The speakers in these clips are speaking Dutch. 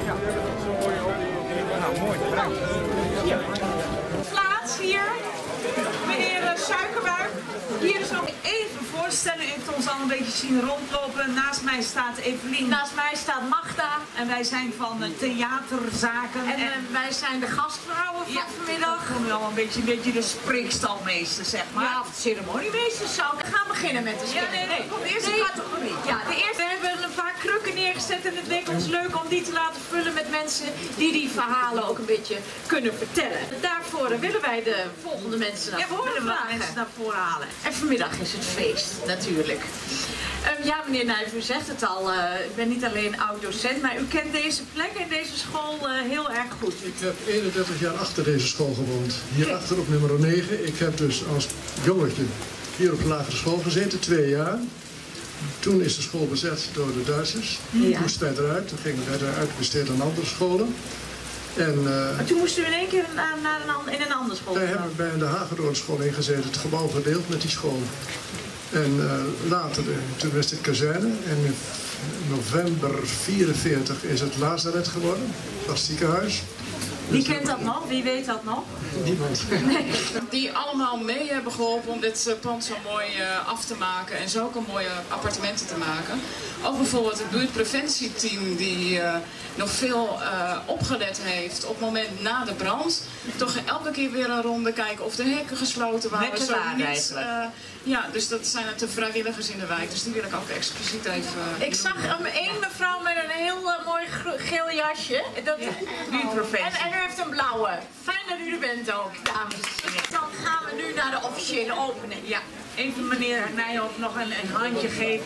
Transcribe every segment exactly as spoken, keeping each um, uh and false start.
Ja, zo mooi ook. Nou, mooi, bedankt. Plaats hier, meneer Suikerbuik. Hier is ook even voorstellen, u heeft ons al een beetje zien rondlopen. Naast mij staat Evelien. Naast mij staat Magda. En wij zijn van uh, theaterzaken. En, en uh, wij zijn de gastvrouwen van ja, vanmiddag. We wel een beetje, een beetje de spreekstalmeester, zeg maar. Ja, of de ceremoniemeester zou ik. We gaan beginnen met de Ja, nee, nee, kom, de eerste nee. categorie. Ja, de eerste. We hebben een paar krukken neergezet en het leek ons leuk om die te laten vullen met mensen die die verhalen ook een beetje kunnen vertellen. Daarvoor willen wij de volgende mensen naar ja, we voren willen vragen. mensen naar voren halen. En vanmiddag is het feest, natuurlijk. Uh, ja, meneer Nijver, u zegt het al. Uh, ik ben niet alleen oud-docent, maar u kent deze plek en deze school uh, heel erg goed. Ik heb eenendertig jaar achter deze school gewoond. Hierachter op nummer negen. Ik heb dus als jongetje hier op de lagere school gezeten, twee jaar. Toen is de school bezet door de Duitsers. Ja. Toen moesten wij eruit. Toen gingen wij eruit besteed aan andere scholen. En, uh, maar toen moesten u in één keer naar, naar een, in een andere school. wij hebben bij de Hagedornschool ingezeten, het gebouw gedeeld met die school. En uh, later, uh, toen was het kazerne. En in november vierenveertig is het Lazaret geworden, dat ziekenhuis. Wie kent dat nog? Wie weet dat nog? Niemand. Nee. Die allemaal mee hebben geholpen om dit pand zo mooi uh, af te maken en zo ook mooie appartementen te maken. Ook bijvoorbeeld het buurtpreventieteam die uh, nog veel uh, opgelet heeft op het moment na de brand. Toch elke keer weer een ronde kijken of de hekken gesloten waren. Met de zo waar, niet, uh, ja, dus dat zijn het de vrijwilligers in de wijk. Dus die wil ik ook expliciet even... Uh, ik zag um, één mevrouw met een heel uh, mooi geel jasje. Dat, ja, oh. en, en u heeft een blauwe. Fijn dat u er bent ook, dames. Dan gaan we nu naar de officiële opening. Ja, even meneer Nijhoff nog een, een handje geven.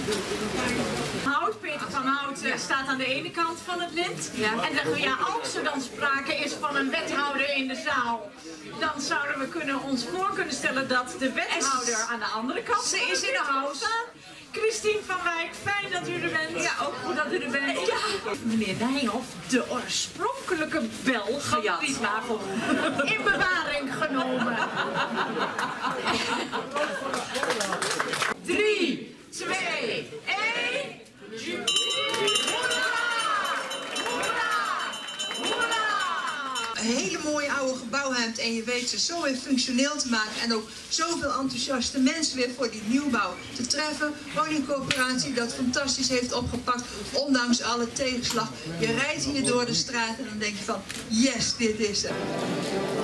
Hout, Peter van Hout uh, staat aan de ene kant van het lint. Ja. En dan, ja, als er dan sprake is van een wethouder in de zaal, dan zouden we kunnen, ons voor kunnen stellen dat de wethouder aan de andere kant Ze is in de house. Christine van Wijk, fijn dat u er bent. Ja, ook goed dat u er bent. Ja. Meneer Nijhoff, de oorspronkelijke bel van de rietwafel in bewaring genomen. Drie, twee, één. Een hele mooie oude gebouw hebt en je weet ze zo weer functioneel te maken en ook zoveel enthousiaste mensen weer voor die nieuwbouw te treffen. Woningcoöperatie dat fantastisch heeft opgepakt, ondanks alle tegenslag. Je rijdt hier door de straat en dan denk je van, yes, dit is het.